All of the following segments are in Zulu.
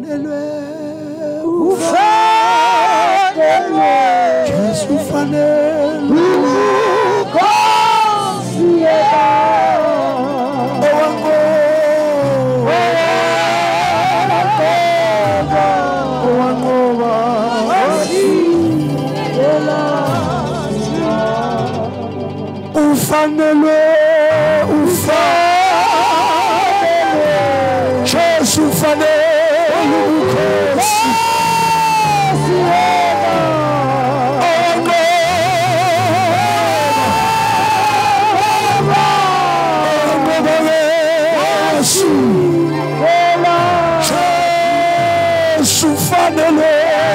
ufanelwe ufanelwe Jesu ufanelwe Nkosi yena ufanelwe Jesu ufanelwe Nkosi Jesu ufanelwe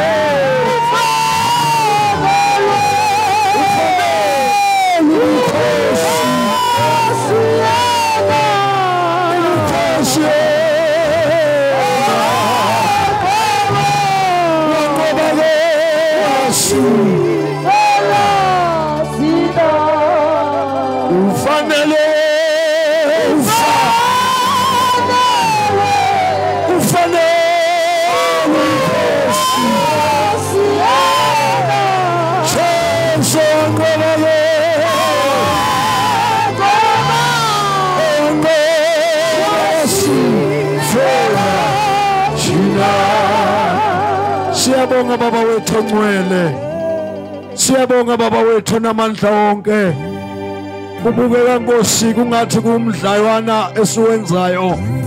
Siyabonga baba wethu ongcwele siyabonga baba wethu namandla wonke kubukeka Nkosi kungathi kumdlaywana esiwenzayo